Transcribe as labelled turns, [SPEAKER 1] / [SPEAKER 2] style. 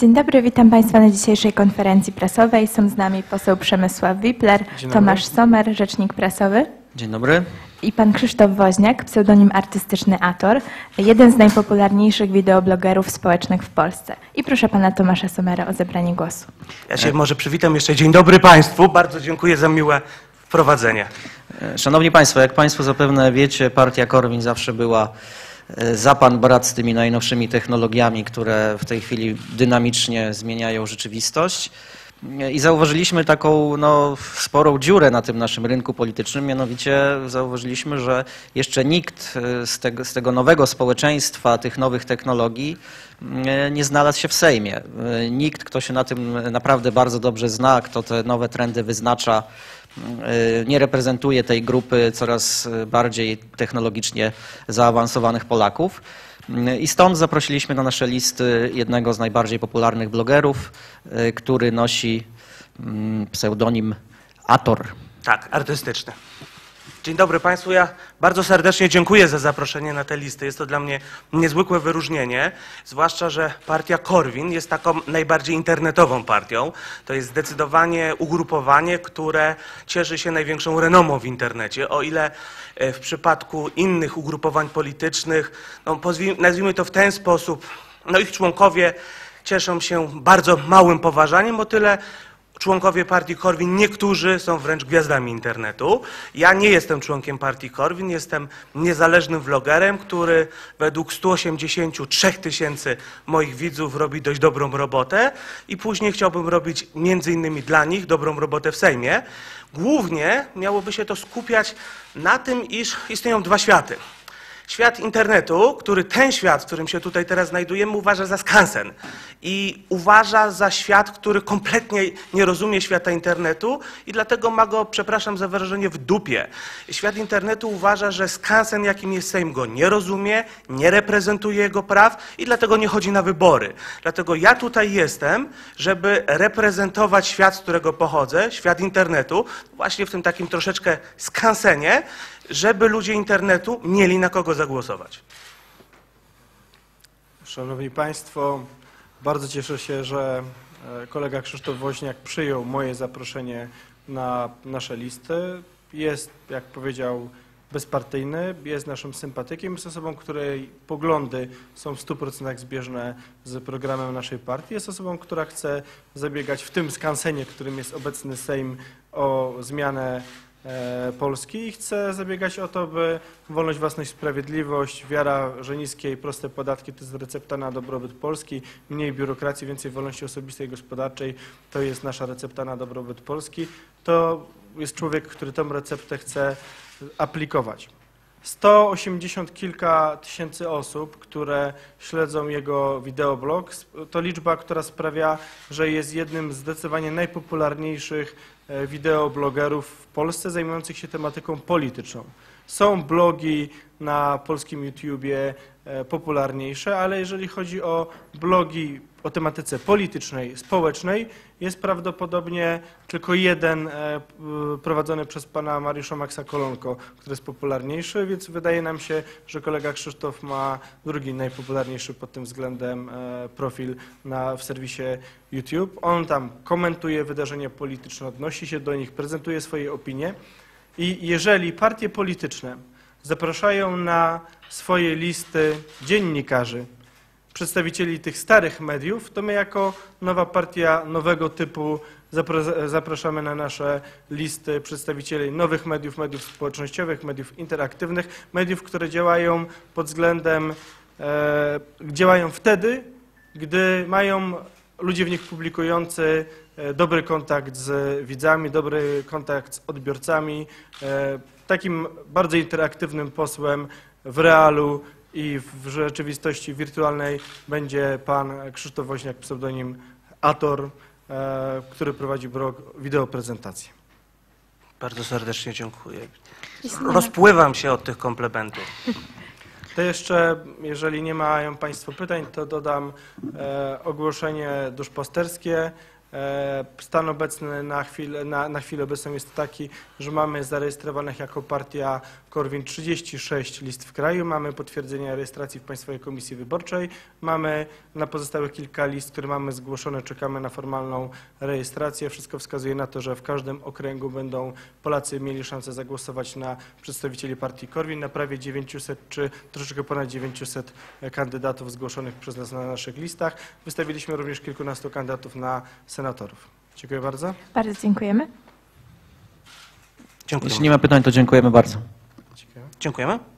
[SPEAKER 1] Dzień dobry, witam Państwa na dzisiejszej konferencji prasowej. Są z nami poseł Przemysław Wipler, Tomasz Sommer, rzecznik prasowy.
[SPEAKER 2] Dzień dobry.
[SPEAKER 1] I pan Krzysztof Woźniak, pseudonim artystyczny Ator, jeden z najpopularniejszych wideoblogerów społecznych w Polsce. I proszę pana Tomasza Sommera o zabranie głosu.
[SPEAKER 3] Ja się może przywitam jeszcze. Dzień dobry Państwu. Bardzo dziękuję za miłe wprowadzenie.
[SPEAKER 2] Szanowni Państwo, jak Państwo zapewne wiecie, partia Korwin zawsze była za pan brat z tymi najnowszymi technologiami, które w tej chwili dynamicznie zmieniają rzeczywistość. I zauważyliśmy taką sporą dziurę na tym naszym rynku politycznym, mianowicie zauważyliśmy, że jeszcze nikt z tego nowego społeczeństwa, tych nowych technologii nie znalazł się w Sejmie. Nikt, kto się na tym naprawdę bardzo dobrze zna, kto te nowe trendy wyznacza, nie reprezentuje tej grupy coraz bardziej technologicznie zaawansowanych Polaków. I stąd zaprosiliśmy na nasze listy jednego z najbardziej popularnych blogerów, który nosi pseudonim Ator.
[SPEAKER 3] Tak, artystyczny. Dzień dobry Państwu. Ja bardzo serdecznie dziękuję za zaproszenie na te listy. Jest to dla mnie niezwykłe wyróżnienie, zwłaszcza, że partia Korwin jest taką najbardziej internetową partią. To jest zdecydowanie ugrupowanie, które cieszy się największą renomą w internecie. O ile w przypadku innych ugrupowań politycznych, nazwijmy to w ten sposób, ich członkowie cieszą się bardzo małym poważaniem, o tyle członkowie partii Korwin, niektórzy są wręcz gwiazdami internetu. Ja nie jestem członkiem partii Korwin, jestem niezależnym vlogerem, który według 183 000 moich widzów robi dość dobrą robotę i później chciałbym robić między innymi dla nich dobrą robotę w Sejmie. Głównie miałoby się to skupiać na tym, iż istnieją dwa światy. Świat internetu, ten świat, w którym się tutaj teraz znajdujemy, uważa za skansen i uważa za świat, który kompletnie nie rozumie świata internetu i dlatego ma go, przepraszam za wyrażenie, w dupie. Świat internetu uważa, że skansen, jakim jest Sejm, go nie rozumie, nie reprezentuje jego praw i dlatego nie chodzi na wybory. Dlatego ja tutaj jestem, żeby reprezentować świat, z którego pochodzę, świat internetu, właśnie w tym takim troszeczkę skansenie, żeby ludzie internetu mieli na kogo zagłosować.
[SPEAKER 4] Szanowni Państwo, bardzo cieszę się, że kolega Krzysztof Woźniak przyjął moje zaproszenie na nasze listy. Jest, jak powiedział, bezpartyjny, jest naszym sympatykiem, jest osobą, której poglądy są w 100% zbieżne z programem naszej partii. Jest osobą, która chce zabiegać w tym skansenie, którym jest obecny Sejm, o zmianę Polski i chce zabiegać o to, by wolność, własność, sprawiedliwość, wiara, że niskie i proste podatki to jest recepta na dobrobyt Polski, mniej biurokracji, więcej wolności osobistej i gospodarczej to jest nasza recepta na dobrobyt Polski. To jest człowiek, który tę receptę chce aplikować. 180 kilka tysięcy osób, które śledzą jego wideoblog, to liczba, która sprawia, że jest jednym z zdecydowanie najpopularniejszych wideoblogerów w Polsce zajmujących się tematyką polityczną. Są blogi na polskim YouTubie popularniejsze, ale jeżeli chodzi o blogi o tematyce politycznej, społecznej, jest prawdopodobnie tylko jeden prowadzony przez pana Mariusza Maxa Kolonko, który jest popularniejszy, więc wydaje nam się, że kolega Krzysztof ma drugi najpopularniejszy pod tym względem profil w serwisie YouTube. On tam komentuje wydarzenia polityczne, odnosi się do nich, prezentuje swoje opinie i jeżeli partie polityczne zapraszają na swoje listy dziennikarzy, przedstawicieli tych starych mediów, to my jako nowa partia nowego typu zapraszamy na nasze listy przedstawicieli nowych mediów, mediów społecznościowych, mediów interaktywnych, mediów, które działają pod względem, działają wtedy, gdy mają ludzie w nich publikujący dobry kontakt z widzami, dobry kontakt z odbiorcami, takim bardzo interaktywnym posłem w realu i w rzeczywistości wirtualnej będzie pan Krzysztof Woźniak, pseudonim Ator, który prowadzi blog Wideoprezentacje.
[SPEAKER 3] Bardzo serdecznie dziękuję. Rozpływam się od tych komplementów.
[SPEAKER 4] To jeszcze, jeżeli nie mają Państwo pytań, to dodam ogłoszenie duszpasterskie. Stan obecny na chwilę obecną jest taki, że mamy zarejestrowanych jako partia Korwin 36 list w kraju, mamy potwierdzenie rejestracji w Państwowej Komisji Wyborczej, mamy na pozostałych kilka list, które mamy zgłoszone, czekamy na formalną rejestrację. Wszystko wskazuje na to, że w każdym okręgu będą Polacy mieli szansę zagłosować na przedstawicieli partii Korwin, na prawie 900 czy troszeczkę ponad 900 kandydatów zgłoszonych przez nas na naszych listach. Wystawiliśmy również kilkunastu kandydatów na senatorów. Dziękuję bardzo.
[SPEAKER 1] Bardzo dziękujemy.
[SPEAKER 3] Dziękujemy.
[SPEAKER 2] Jeśli nie ma pytań, to dziękujemy bardzo.
[SPEAKER 3] Dziękujemy.